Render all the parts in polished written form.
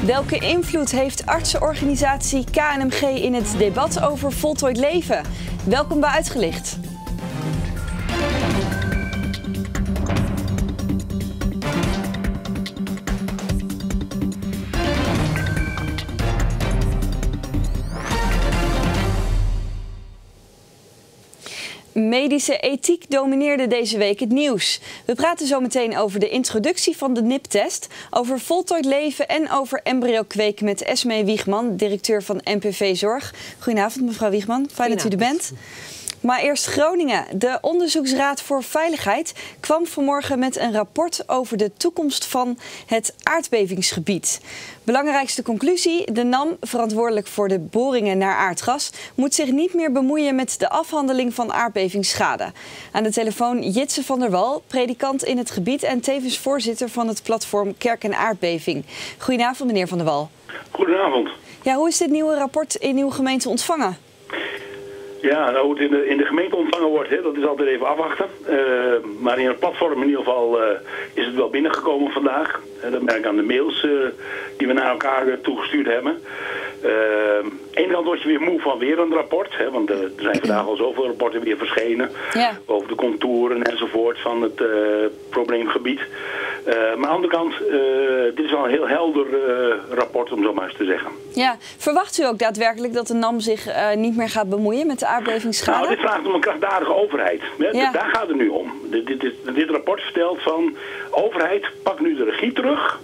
Welke invloed heeft artsenorganisatie KNMG in het debat over voltooid leven? Welkom bij Uitgelicht. Medische ethiek domineerde deze week het nieuws. We praten zo meteen over de introductie van de NIPT-test, over voltooid leven en over embryo-kweken met Esmee Wiegman, directeur van NPV Zorg. Goedenavond mevrouw Wiegman, fijn dat u er bent. Maar eerst Groningen. De Onderzoeksraad voor Veiligheid kwam vanmorgen met een rapport over de toekomst van het aardbevingsgebied. Belangrijkste conclusie: de NAM, verantwoordelijk voor de boringen naar aardgas, moet zich niet meer bemoeien met de afhandeling van aardbevingsschade. Aan de telefoon Jitse van der Wal, predikant in het gebied en tevens voorzitter van het platform Kerk en Aardbeving. Goedenavond meneer van der Wal. Goedenavond. Ja, hoe is dit nieuwe rapport in uw gemeente ontvangen? Ja, nou, hoe het in de gemeente ontvangen wordt, hè, dat is altijd even afwachten. Maar in het platform in ieder geval is het wel binnengekomen vandaag. Dat merk ik aan de mails die we naar elkaar toegestuurd hebben. Aan de ene kant word je weer moe van weer een rapport. Hè, want er zijn vandaag al zoveel rapporten weer verschenen. Ja. Over de contouren enzovoort van het probleemgebied. Maar aan de andere kant, dit is wel een heel helder rapport om zo maar eens te zeggen. Ja, verwacht u ook daadwerkelijk dat de NAM zich niet meer gaat bemoeien met de aardbevingsschade? Nou, dit vraagt om een krachtdadige overheid. Ja. Daar gaat het nu om. Dit rapport vertelt van, overheid, pak nu de regie terug.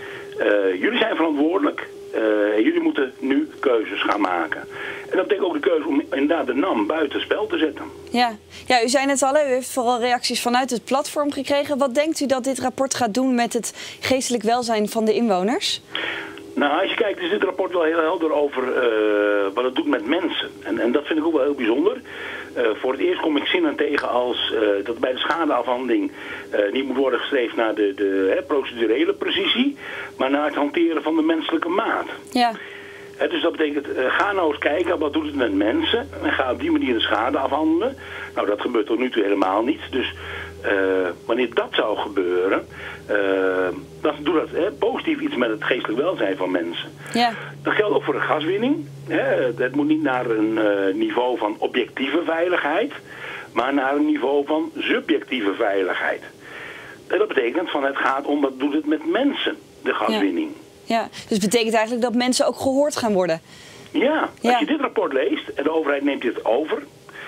Jullie zijn verantwoordelijk. Jullie moeten nu keuzes gaan maken. En dat betekent ook de keuze om inderdaad de NAM buiten spel te zetten. Ja, u zei net al, u heeft vooral reacties vanuit het platform gekregen. Wat denkt u dat dit rapport gaat doen met het geestelijk welzijn van de inwoners? Nou, als je kijkt is dit rapport wel heel helder over wat het doet met mensen. En dat vind ik ook wel heel bijzonder. Voor het eerst kom ik zinnen tegen als dat bij de schadeafhandeling niet moet worden gestreefd naar de procedurele precisie, maar naar het hanteren van de menselijke maat. Ja. Dus dat betekent, ga nou eens kijken, wat doet het met mensen? En ga op die manier de schade afhandelen. Nou, dat gebeurt tot nu toe helemaal niet. Dus wanneer dat zou gebeuren, dan doet dat positief iets met het geestelijk welzijn van mensen. Ja. Dat geldt ook voor de gaswinning. Het moet niet naar een niveau van objectieve veiligheid, maar naar een niveau van subjectieve veiligheid. En dat betekent, het gaat om wat doet het met mensen, de gaswinning. Ja, dus het betekent eigenlijk dat mensen ook gehoord gaan worden. Ja, als je dit rapport leest en de overheid neemt dit over,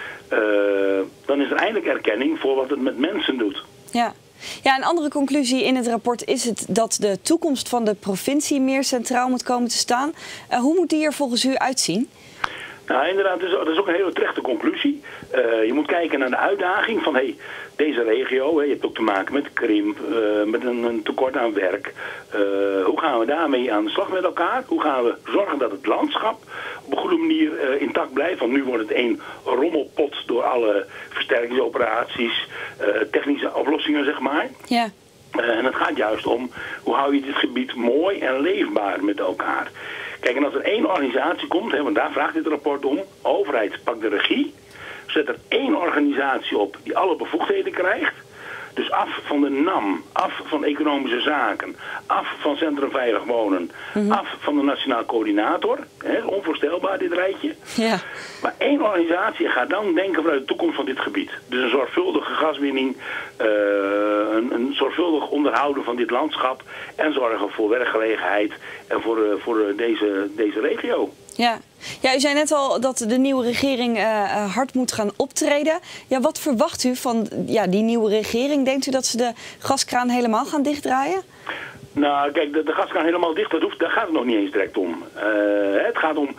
dan is er eindelijk erkenning voor wat het met mensen doet. Ja, een andere conclusie in het rapport is het dat de toekomst van de provincie meer centraal moet komen te staan. Hoe moet die er volgens u uitzien? Nou, inderdaad, dat is ook een hele terechte conclusie. Je moet kijken naar de uitdaging van deze regio. Je hebt ook te maken met krimp, met een tekort aan werk. Hoe gaan we daarmee aan de slag met elkaar? Hoe gaan we zorgen dat het landschap op een goede manier intact blijft? Want nu wordt het één rommelpot door alle versterkingsoperaties, technische oplossingen, zeg maar. Ja. En het gaat juist om, hoe hou je dit gebied mooi en leefbaar met elkaar? Kijk, en als er één organisatie komt, want daar vraagt dit rapport om, overheid pakt de regie, zet er één organisatie op die alle bevoegdheden krijgt. Dus af van de NAM, af van economische zaken, af van Centrum Veilig Wonen, af van de Nationaal Coördinator. Onvoorstelbaar dit rijtje. Ja. Maar één organisatie gaat dan denken vanuit de toekomst van dit gebied. Dus een zorgvuldige gaswinning, een zorgvuldig onderhouden van dit landschap en zorgen voor werkgelegenheid en voor deze regio. Ja, u zei net al dat de nieuwe regering hard moet gaan optreden. Ja, wat verwacht u van die nieuwe regering? Denkt u dat ze de gaskraan helemaal gaan dichtdraaien? Nou, kijk, de gaskraan helemaal dicht, daar gaat het nog niet eens direct om. Het gaat om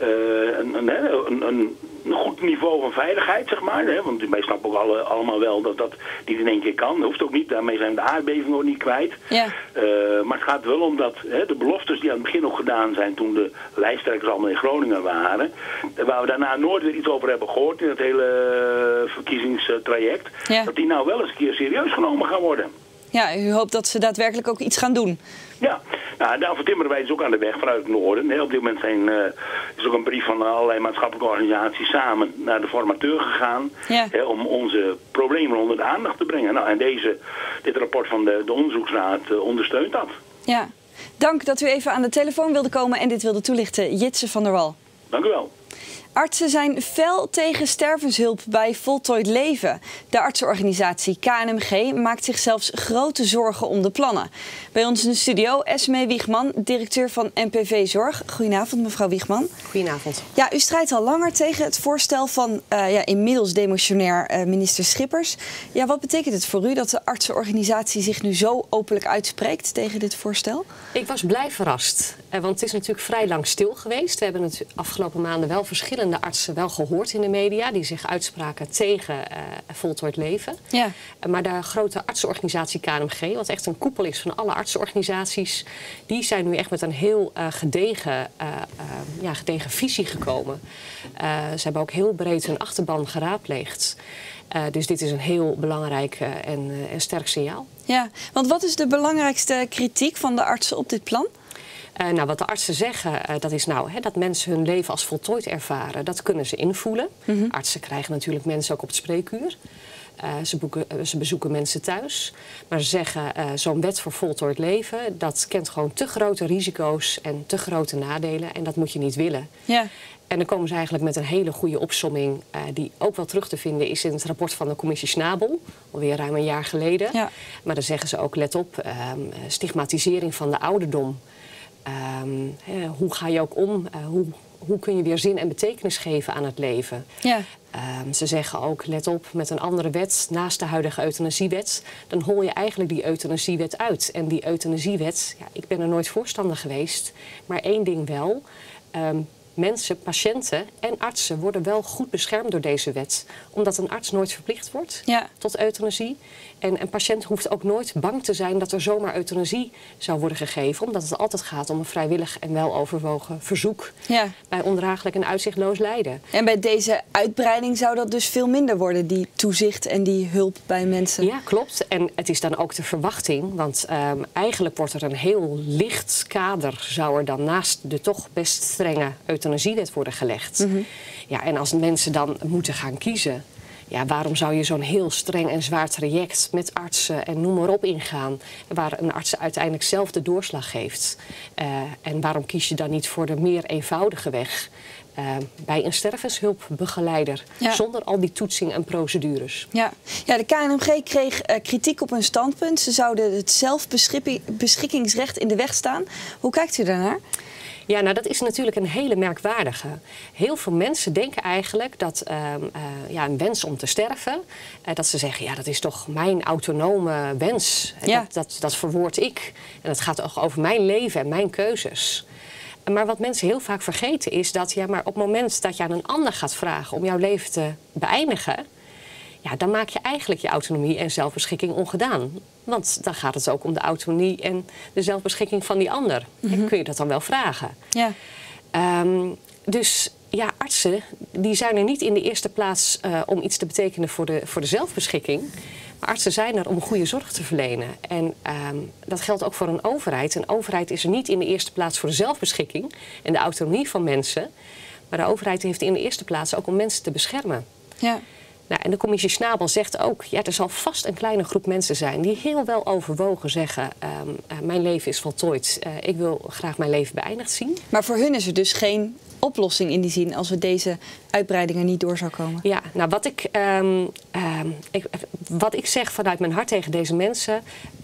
een goed niveau van veiligheid, zeg maar. Want wij snappen ook allemaal wel dat dat niet in één keer kan. Dat hoeft ook niet, daarmee zijn we de aardbeving ook niet kwijt. Ja. Maar het gaat wel om dat de beloftes die aan het begin nog gedaan zijn toen de lijsttrekkers allemaal in Groningen waren, waar we daarna nooit weer iets over hebben gehoord in het hele verkiezingstraject, dat die nou wel eens een keer serieus genomen gaan worden. Ja, u hoopt dat ze daadwerkelijk ook iets gaan doen. Ja, daarvoor timmeren wij dus ook aan de weg vanuit het noorden. Op dit moment is ook een brief van allerlei maatschappelijke organisaties samen naar de formateur gegaan. Ja. Om onze problemen onder de aandacht te brengen. Nou, en dit rapport van de onderzoeksraad ondersteunt dat. Ja. Dank dat u even aan de telefoon wilde komen en dit wilde toelichten. Jitse van der Wal. Dank u wel. Artsen zijn fel tegen stervenshulp bij voltooid leven. De artsenorganisatie KNMG maakt zich zelfs grote zorgen om de plannen. Bij ons in de studio Esmee Wiegman, directeur van NPV Zorg. Goedenavond, mevrouw Wiegman. Goedenavond. Ja, u strijdt al langer tegen het voorstel van inmiddels demissionair minister Schippers. Ja, wat betekent het voor u dat de artsenorganisatie zich nu zo openlijk uitspreekt tegen dit voorstel? Ik was blij verrast, want het is natuurlijk vrij lang stil geweest. We hebben het afgelopen maanden wel verschillende artsen wel gehoord in de media die zich uitspraken tegen voltooid leven. Ja. Maar de grote artsenorganisatie KNMG, wat echt een koepel is van alle artsenorganisaties, die zijn nu echt met een heel gedegen visie gekomen. Ze hebben ook heel breed hun achterban geraadpleegd. Dus dit is een heel belangrijk en sterk signaal. Ja, want wat is de belangrijkste kritiek van de artsen op dit plan? Wat de artsen zeggen, dat is dat mensen hun leven als voltooid ervaren. Dat kunnen ze invoelen. Artsen krijgen natuurlijk mensen ook op het spreekuur. Ze bezoeken mensen thuis. Maar ze zeggen, zo'n wet voor voltooid leven, dat kent gewoon te grote risico's en te grote nadelen. En dat moet je niet willen. Ja. En dan komen ze eigenlijk met een hele goede opsomming, die ook wel terug te vinden is in het rapport van de commissie Schnabel, alweer ruim een jaar geleden. Ja. Maar dan zeggen ze ook, let op, stigmatisering van de ouderdom. Hoe ga je ook om? Hoe kun je weer zin en betekenis geven aan het leven? Ja. Ze zeggen ook, let op, met een andere wet, naast de huidige euthanasiewet, dan hol je eigenlijk die euthanasiewet uit. En die euthanasiewet, ik ben er nooit voorstander geweest, maar één ding wel. Mensen, patiënten en artsen worden wel goed beschermd door deze wet. Omdat een arts nooit verplicht wordt tot euthanasie. En een patiënt hoeft ook nooit bang te zijn dat er zomaar euthanasie zou worden gegeven. Omdat het altijd gaat om een vrijwillig en weloverwogen verzoek bij ondraaglijk en uitzichtloos lijden. En bij deze uitbreiding zou dat dus veel minder worden, die toezicht en die hulp bij mensen? Ja, klopt. En het is dan ook de verwachting. Want eigenlijk wordt er een heel licht kader, zou er dan naast de toch best strenge euthanasiewet worden gelegd. Ja, en als mensen dan moeten gaan kiezen, waarom zou je zo'n heel streng en zwaar traject met artsen en noem maar op ingaan, waar een arts uiteindelijk zelf de doorslag geeft? En waarom kies je dan niet voor de meer eenvoudige weg bij een stervenshulpbegeleider, zonder al die toetsing en procedures? Ja, de KNMG kreeg kritiek op hun standpunt. Ze zouden het zelfbeschikkingsrecht in de weg staan. Hoe kijkt u daarnaar? Ja, dat is natuurlijk een hele merkwaardige. Heel veel mensen denken eigenlijk dat een wens om te sterven, dat ze zeggen, dat is toch mijn autonome wens. Ja. Dat verwoord ik. En dat gaat toch over mijn leven en mijn keuzes. Maar wat mensen heel vaak vergeten is dat, maar op het moment dat je aan een ander gaat vragen om jouw leven te beëindigen, dan maak je eigenlijk je autonomie en zelfbeschikking ongedaan. Want dan gaat het ook om de autonomie en de zelfbeschikking van die ander. En kun je dat dan wel vragen? Ja. Dus artsen die zijn er niet in de eerste plaats om iets te betekenen voor de zelfbeschikking. Maar artsen zijn er om goede zorg te verlenen. En dat geldt ook voor een overheid. Een overheid is er niet in de eerste plaats voor de zelfbeschikking en de autonomie van mensen. Maar de overheid heeft in de eerste plaats ook om mensen te beschermen. Ja. En de commissie Schnabel zegt ook, er zal vast een kleine groep mensen zijn die heel wel overwogen zeggen, mijn leven is voltooid, ik wil graag mijn leven beëindigd zien. Maar voor hun is er dus geen oplossing in die zin als we deze uitbreiding er niet door zou komen? Ja, wat ik zeg vanuit mijn hart tegen deze mensen,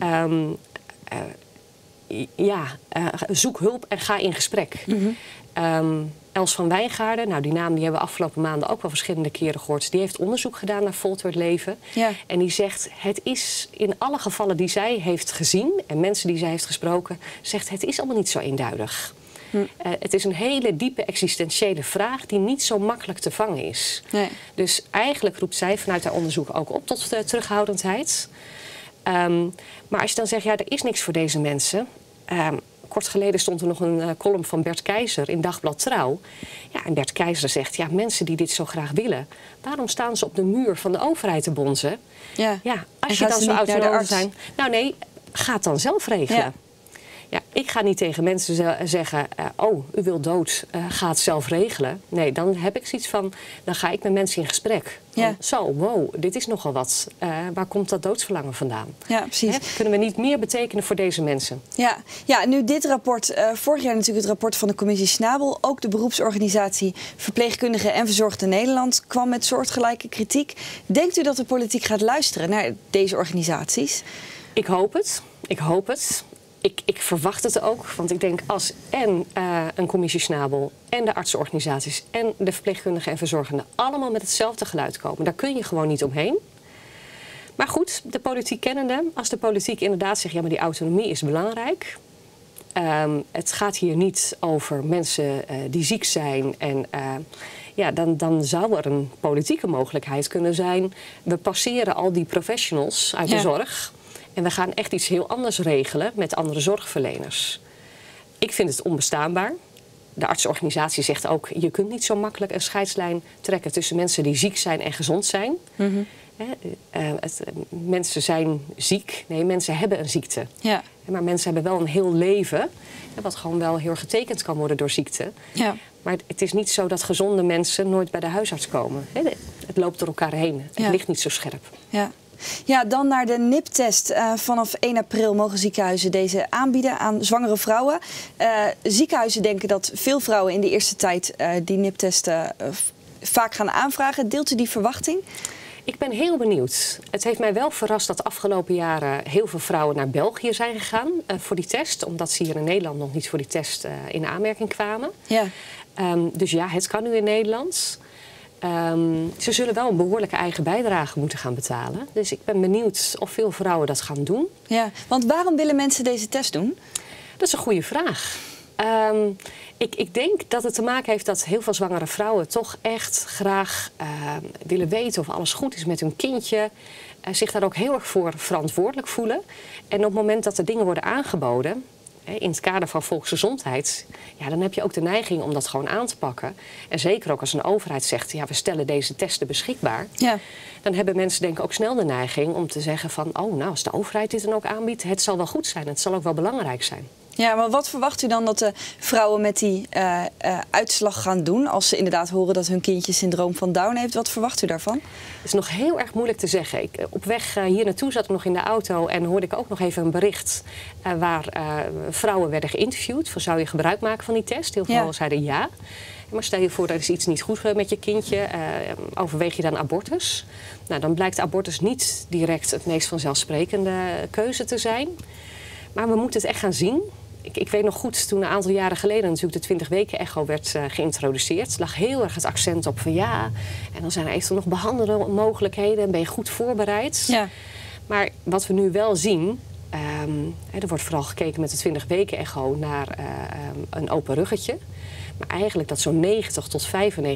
zoek hulp en ga in gesprek. Els van Wijngaarden, die naam die hebben we afgelopen maanden ook wel verschillende keren gehoord. Die heeft onderzoek gedaan naar voltooid leven. Ja. En die zegt, het is in alle gevallen die zij heeft gezien en mensen die zij heeft gesproken, zegt het is allemaal niet zo eenduidig. Het is een hele diepe existentiële vraag die niet zo makkelijk te vangen is. Nee. Dus eigenlijk roept zij vanuit haar onderzoek ook op tot terughoudendheid. Maar als je dan zegt, er is niks voor deze mensen. Kort geleden stond er nog een column van Bert Keizer in Dagblad Trouw. En Bert Keizer zegt, mensen die dit zo graag willen, waarom staan ze op de muur van de overheid te bonzen? Als je dan zo autonoom zijn. Nou nee, ga het dan zelf regelen. Ja, ik ga niet tegen mensen zeggen, oh, u wilt dood, ga het zelf regelen. Nee, dan heb ik zoiets van, dan ga ik met mensen in gesprek. Van, zo, wow, dit is nogal wat. Waar komt dat doodsverlangen vandaan? Ja, precies. Kunnen we niet meer betekenen voor deze mensen? Ja, nu dit rapport, vorig jaar natuurlijk het rapport van de commissie Schnabel. Ook de beroepsorganisatie Verpleegkundigen en Verzorgden Nederland kwam met soortgelijke kritiek. Denkt u dat de politiek gaat luisteren naar deze organisaties? Ik hoop het. Ik hoop het. Ik verwacht het ook, want ik denk als een commissie Schnabel en de artsenorganisaties en de verpleegkundigen en verzorgenden allemaal met hetzelfde geluid komen, daar kun je gewoon niet omheen. Maar goed, de politiek kennende, als de politiek inderdaad zegt, ja, maar die autonomie is belangrijk. Het gaat hier niet over mensen die ziek zijn en dan zou er een politieke mogelijkheid kunnen zijn. We passeren al die professionals uit de zorg. En we gaan echt iets heel anders regelen met andere zorgverleners. Ik vind het onbestaanbaar. De artsenorganisatie zegt ook, je kunt niet zo makkelijk een scheidslijn trekken tussen mensen die ziek zijn en gezond zijn. Mensen zijn ziek. Nee, mensen hebben een ziekte. Ja. Maar mensen hebben wel een heel leven, wat gewoon wel heel getekend kan worden door ziekte. Ja. Maar het is niet zo dat gezonde mensen nooit bij de huisarts komen. Het loopt door elkaar heen. Het ligt niet zo scherp. Ja, dan naar de NIPT-test. Vanaf 1 april mogen ziekenhuizen deze aanbieden aan zwangere vrouwen. Ziekenhuizen denken dat veel vrouwen in de eerste tijd die NIPT-testen vaak gaan aanvragen. Deelt u die verwachting? Ik ben heel benieuwd. Het heeft mij wel verrast dat de afgelopen jaren heel veel vrouwen naar België zijn gegaan voor die test. Omdat ze hier in Nederland nog niet voor die test in aanmerking kwamen. Ja. Dus ja, het kan nu in Nederland. Ze zullen wel een behoorlijke eigen bijdrage moeten gaan betalen. Dus ik ben benieuwd of veel vrouwen dat gaan doen. Ja, want waarom willen mensen deze test doen? Dat is een goede vraag. Ik denk dat het te maken heeft dat heel veel zwangere vrouwen toch echt graag willen weten of alles goed is met hun kindje. Zich daar ook heel erg voor verantwoordelijk voelen. En op het moment dat er dingen worden aangeboden, in het kader van volksgezondheid, ja, dan heb je ook de neiging om dat gewoon aan te pakken. En zeker ook als een overheid zegt, ja, we stellen deze testen beschikbaar. Ja. Dan hebben mensen denk ik ook snel de neiging om te zeggen van, oh, nou, als de overheid dit dan ook aanbiedt, het zal wel goed zijn, het zal ook wel belangrijk zijn. Ja, maar wat verwacht u dan dat de vrouwen met die uitslag gaan doen als ze inderdaad horen dat hun kindje syndroom van Down heeft? Wat verwacht u daarvan? Het is nog heel erg moeilijk te zeggen. Op weg hier naartoe zat ik nog in de auto en hoorde ik ook nog even een bericht waar vrouwen werden geïnterviewd. Van, zou je gebruik maken van die test? Heel veel zeiden ja. Maar stel je voor, er is iets niet goed met je kindje. Overweeg je dan abortus? Nou, dan blijkt abortus niet direct het meest vanzelfsprekende keuze te zijn. Maar we moeten het echt gaan zien. Ik weet nog goed, toen een aantal jaren geleden natuurlijk de 20 weken echo werd geïntroduceerd, lag heel erg het accent op van ja, en dan zijn er eventueel nog behandelmogelijkheden en ben je goed voorbereid. Ja. Maar wat we nu wel zien, er wordt vooral gekeken met de 20 weken echo naar een open ruggetje. Maar eigenlijk dat zo'n 90 tot 95%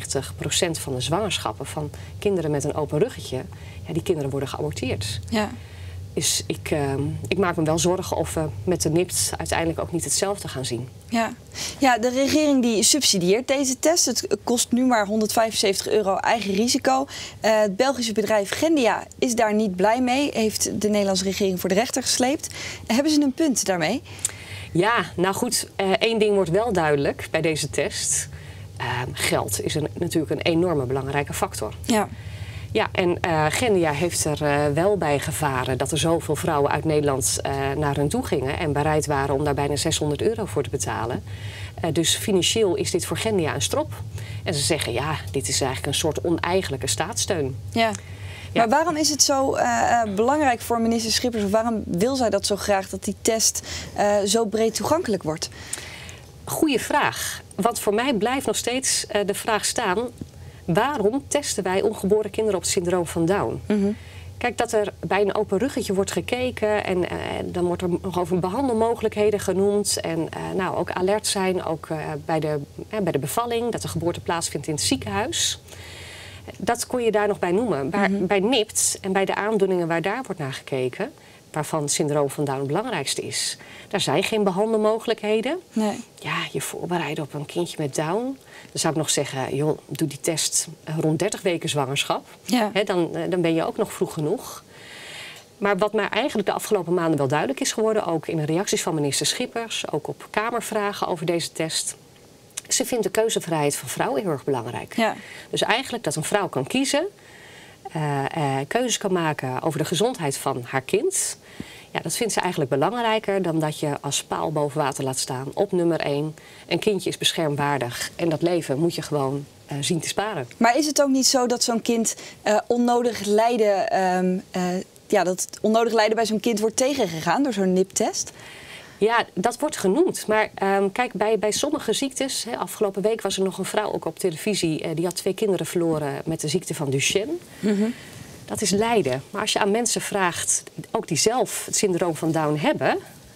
van de zwangerschappen van kinderen met een open ruggetje, ja, die kinderen worden geaborteerd. Ja. Dus ik maak me wel zorgen of we met de NIPT uiteindelijk ook niet hetzelfde gaan zien. Ja, de regering die subsidieert deze test. Het kost nu maar €175 eigen risico. Het Belgische bedrijf Gendia is daar niet blij mee. Heeft de Nederlandse regering voor de rechter gesleept. Hebben ze een punt daarmee? Ja, nou goed, één ding wordt wel duidelijk bij deze test. Geld is natuurlijk een enorme belangrijke factor. Ja. Ja, en Gendia heeft er wel bij gevaren dat er zoveel vrouwen uit Nederland naar hen toe gingen en bereid waren om daar bijna €600 voor te betalen. Dus financieel is dit voor Gendia een strop. En ze zeggen, ja, dit is eigenlijk een soort oneigenlijke staatssteun. Ja. Ja. Maar waarom is het zo belangrijk voor minister Schippers, of waarom wil zij dat zo graag, dat die test zo breed toegankelijk wordt? Goeie vraag. Want voor mij blijft nog steeds de vraag staan, waarom testen wij ongeboren kinderen op het syndroom van Down? Mm-hmm. Kijk, dat er bij een open ruggetje wordt gekeken en dan wordt er nog over behandelmogelijkheden genoemd. En nou, ook alert zijn, ook bij de bevalling, dat de geboorte plaatsvindt in het ziekenhuis. Dat kon je daar nog bij noemen. Maar bij NIPT en bij de aandoeningen waar daar wordt naar gekeken, waarvan het syndroom van Down het belangrijkste is, daar zijn geen behandelmogelijkheden. Nee. Ja, je voorbereiden op een kindje met Down. Dan zou ik nog zeggen, joh, doe die test rond 30 weken zwangerschap. Ja. Dan ben je ook nog vroeg genoeg. Maar wat mij eigenlijk de afgelopen maanden wel duidelijk is geworden, ook in de reacties van minister Schippers, ook op Kamervragen over deze test. Ze vindt de keuzevrijheid van vrouwen heel erg belangrijk. Ja. Dus eigenlijk dat een vrouw kan kiezen, keuzes kan maken over de gezondheid van haar kind. Ja, dat vindt ze eigenlijk belangrijker dan dat je als paal boven water laat staan op nummer 1. Een kindje is beschermwaardig en dat leven moet je gewoon zien te sparen. Maar is het ook niet zo dat zo'n kind onnodig lijden, dat onnodig lijden bij zo'n kind wordt tegengegaan door zo'n NIPT-test? Ja, dat wordt genoemd. Maar kijk, bij sommige ziektes... afgelopen week was er nog een vrouw ook op televisie... die had 2 kinderen verloren met de ziekte van Duchenne. Mm-hmm. Dat is lijden. Maar als je aan mensen vraagt, ook die zelf het syndroom van Down hebben...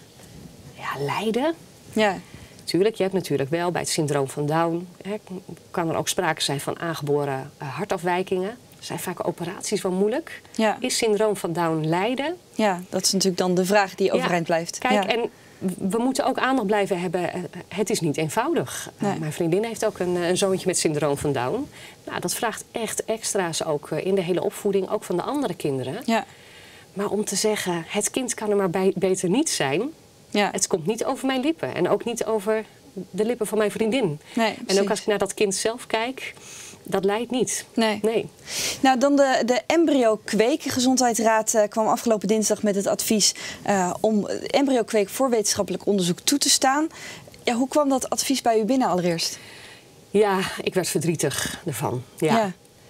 ja, lijden... Ja. Tuurlijk, je hebt natuurlijk wel bij het syndroom van Down... kan er ook sprake zijn van aangeboren hartafwijkingen. Er zijn vaak operaties wel moeilijk. Ja. Is syndroom van Down lijden? Ja, dat is natuurlijk dan de vraag die overeind blijft. Kijk, en we moeten ook aandacht blijven hebben. Het is niet eenvoudig. Nee. Mijn vriendin heeft ook een zoontje met syndroom van Down. Nou, dat vraagt echt extra's ook in de hele opvoeding, ook van de andere kinderen. Ja. Maar om te zeggen, het kind kan er maar beter niet zijn... Ja. Het komt niet over mijn lippen en ook niet over de lippen van mijn vriendin. Nee, en ook als ik naar dat kind zelf kijk... Dat leidt niet. Nee. Nou, dan de embryo-kweek. De Gezondheidsraad kwam afgelopen dinsdag met het advies om embryo-kweek voor wetenschappelijk onderzoek toe te staan. Ja, hoe kwam dat advies bij u binnen allereerst? Ja, ik werd verdrietig ervan. Ja.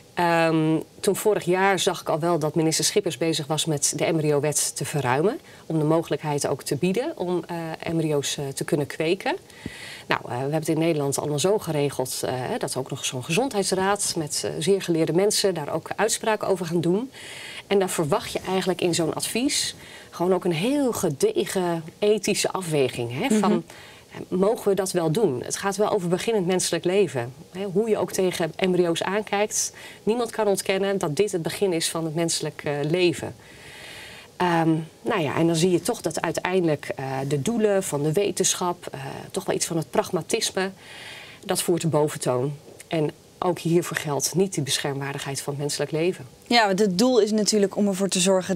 Toen vorig jaar zag ik al wel dat minister Schippers bezig was met de embryo-wet te verruimen. Om de mogelijkheid ook te bieden om embryo's te kunnen kweken. Nou, we hebben het in Nederland allemaal zo geregeld dat ook nog zo'n gezondheidsraad met zeer geleerde mensen daar ook uitspraken over gaan doen. En dan verwacht je eigenlijk in zo'n advies gewoon ook een heel gedegen ethische afweging. Hè, van, mogen we dat wel doen? Het gaat wel over beginnend menselijk leven. Hè, hoe je ook tegen embryo's aankijkt. Niemand kan ontkennen dat dit het begin is van het menselijk leven. Nou ja, en dan zie je toch dat uiteindelijk de doelen van de wetenschap, toch wel iets van het pragmatisme, dat voert de boventoon. En ook hiervoor geldt niet de beschermwaardigheid van het menselijk leven. Ja, want het doel is natuurlijk om ervoor te zorgen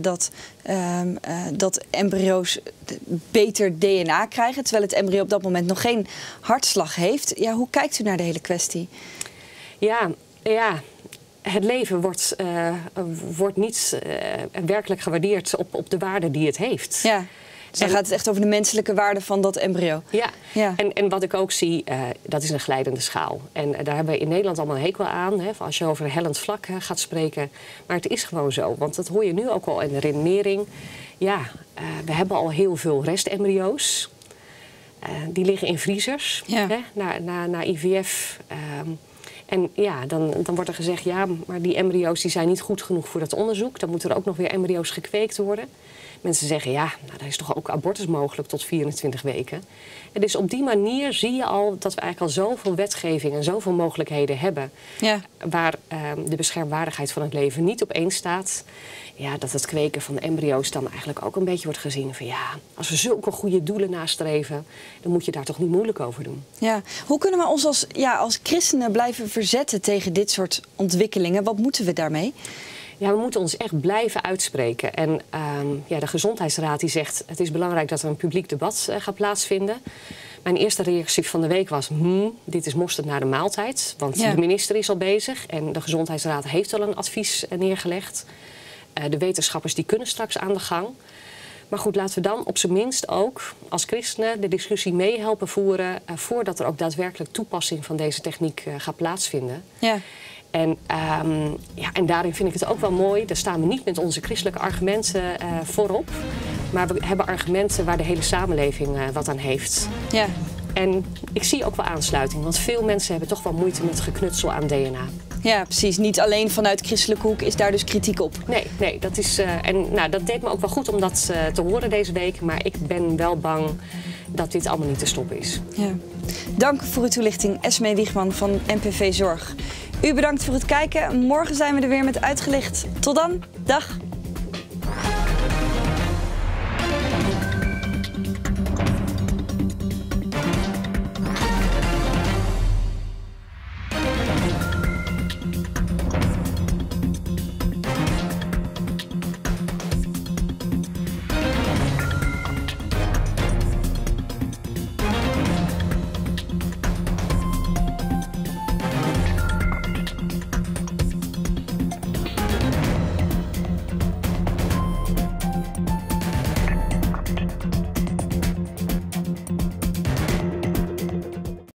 dat embryo's beter DNA krijgen, terwijl het embryo op dat moment nog geen hartslag heeft. Ja, hoe kijkt u naar de hele kwestie? Ja. Het leven wordt niet werkelijk gewaardeerd op de waarde die het heeft. Ja. Dus dan gaat het echt over de menselijke waarde van dat embryo. Ja. En wat ik ook zie, dat is een glijdende schaal. En daar hebben we in Nederland allemaal een hekel aan. Hè, als je over een hellend vlak gaat spreken. Maar het is gewoon zo. Want dat hoor je nu ook al in de redenering. Ja, we hebben al heel veel restembryo's. Die liggen in vriezers. Ja. Hè, na IVF. En ja, dan wordt er gezegd, ja, maar die embryo's die zijn niet goed genoeg voor dat onderzoek. Dan moeten er ook nog weer embryo's gekweekt worden. Mensen zeggen, ja, nou, daar is toch ook abortus mogelijk tot 24 weken. En dus op die manier zie je al dat we eigenlijk al zoveel wetgeving en zoveel mogelijkheden hebben. Ja. Waar de beschermwaardigheid van het leven niet op één staat. Ja, dat het kweken van de embryo's dan eigenlijk ook een beetje wordt gezien van ja, als we zulke goede doelen nastreven, dan moet je daar toch niet moeilijk over doen. Ja. Hoe kunnen we ons als christenen blijven verzetten tegen dit soort ontwikkelingen? Wat moeten we daarmee? Ja, we moeten ons echt blijven uitspreken. En de Gezondheidsraad die zegt, het is belangrijk dat er een publiek debat gaat plaatsvinden. Mijn eerste reactie van de week was, dit is mosterd naar de maaltijd. Want de minister is al bezig en de Gezondheidsraad heeft al een advies neergelegd. De wetenschappers die kunnen straks aan de gang. Maar goed, laten we dan op zijn minst ook als christenen de discussie mee helpen voeren voordat er ook daadwerkelijk toepassing van deze techniek gaat plaatsvinden. Ja. En daarin vind ik het ook wel mooi. Daar staan we niet met onze christelijke argumenten voorop. Maar we hebben argumenten waar de hele samenleving wat aan heeft. Ja. En ik zie ook wel aansluiting. Want veel mensen hebben toch wel moeite met geknutsel aan DNA. Ja, precies. Niet alleen vanuit christelijke hoek is daar dus kritiek op. Nee, dat is. Dat deed me ook wel goed om dat te horen deze week. Maar ik ben wel bang dat dit allemaal niet te stoppen is. Ja. Dank voor uw toelichting, Esmee Wiegman van NPV Zorg. U bedankt voor het kijken. Morgen zijn we er weer met Uitgelicht. Tot dan. Dag.